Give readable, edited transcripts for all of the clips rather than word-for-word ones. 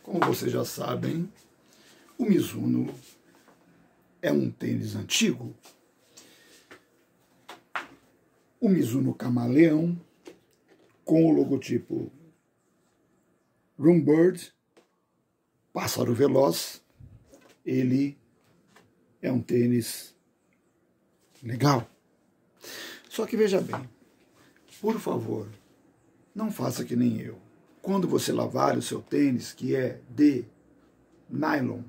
Como vocês já sabem, o Mizuno é um tênis antigo. O Mizuno Camaleão, com o logotipo Rumbird, pássaro veloz, ele é um tênis legal. Só que veja bem, por favor, não faça que nem eu. Quando você lavar o seu tênis, que é de nylon,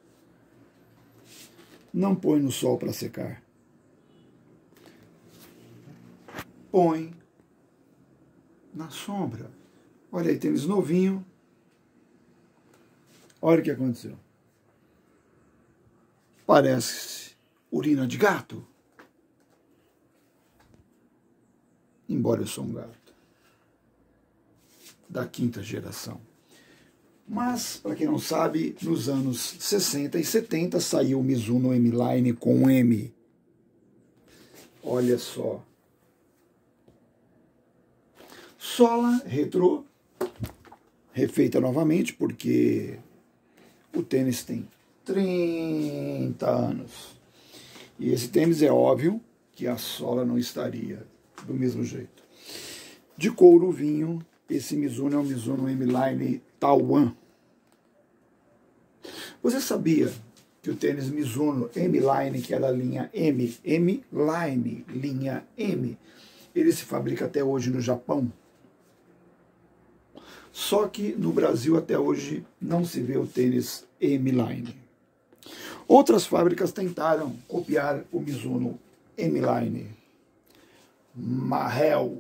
não põe no sol para secar. Põe na sombra. Olha aí, tênis novinho. Olha o que aconteceu. Parece urina de gato. Embora eu sou um gato da quinta geração. Mas, para quem não sabe, nos anos 60 e 70 saiu o Mizuno M-Line com M. Olha só. Sola retrô, refeita novamente, porque o tênis tem 30 anos. E esse tênis é óbvio que a sola não estaria do mesmo jeito. De couro vinho, esse Mizuno é o Mizuno M-Line Taiwan. Você sabia que o tênis Mizuno M-Line, que é da linha M, M-Line, linha M, ele se fabrica até hoje no Japão? Só que no Brasil até hoje não se vê o tênis M-Line. Outras fábricas tentaram copiar o Mizuno M-Line. Mahel,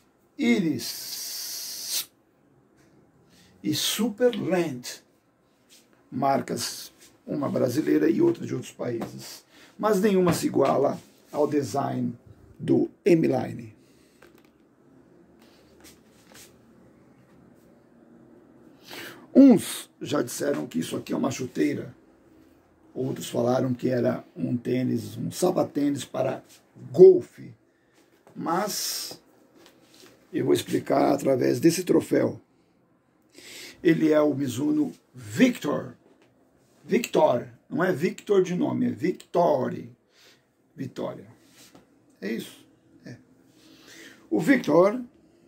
Iris e Superland, marcas, uma brasileira e outra de outros países, mas nenhuma se iguala ao design do M-Line. Uns já disseram que isso aqui é uma chuteira, outros falaram que era um tênis, um sapatênis para golfe, mas eu vou explicar através desse troféu. Ele é o Mizuno Victor. Victor, não é Victor de nome, é Victory. Vitória. É isso? É. O Victor,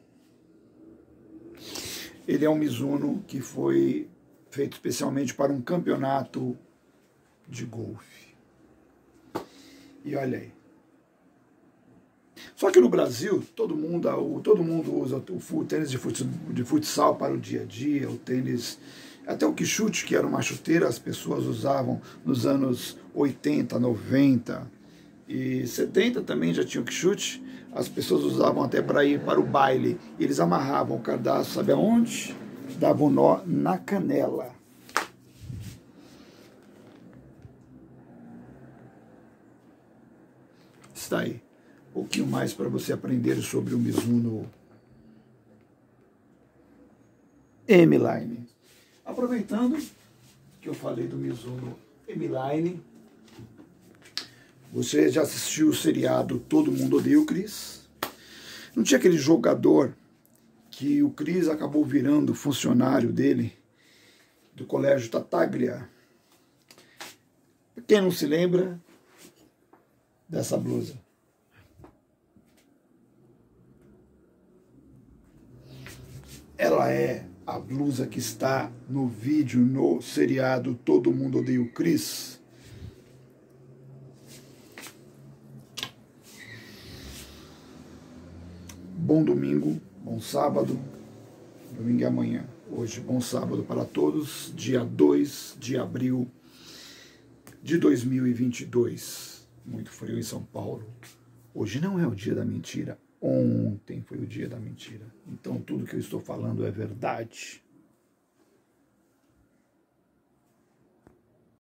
ele é um Mizuno que foi feito especialmente para um campeonato de golfe. E olha aí. Só que no Brasil, todo mundo usa o tênis de futsal para o dia a dia, o tênis, até o quichute, que era uma chuteira, as pessoas usavam nos anos 80, 90 e 70 também já tinha o quichute, as pessoas usavam até para ir para o baile, eles amarravam o cadastro, sabe aonde? Davam um nó na canela. Está aí. Um pouquinho mais para você aprender sobre o Mizuno M-Line. Aproveitando que eu falei do Mizuno M-Line, você já assistiu o seriado Todo Mundo Odeia o Chris? Não tinha aquele jogador que o Chris acabou virando funcionário dele, do colégio Tartaglia? Quem não se lembra dessa blusa? Ela é a blusa que está no vídeo, no seriado Todo Mundo Odeia o Chris. Bom domingo, bom sábado. Domingo é amanhã. Hoje, bom sábado para todos. Dia 2 de abril de 2022. Muito frio em São Paulo. Hoje não é o dia da mentira. Ontem foi o dia da mentira. Então tudo que eu estou falando é verdade.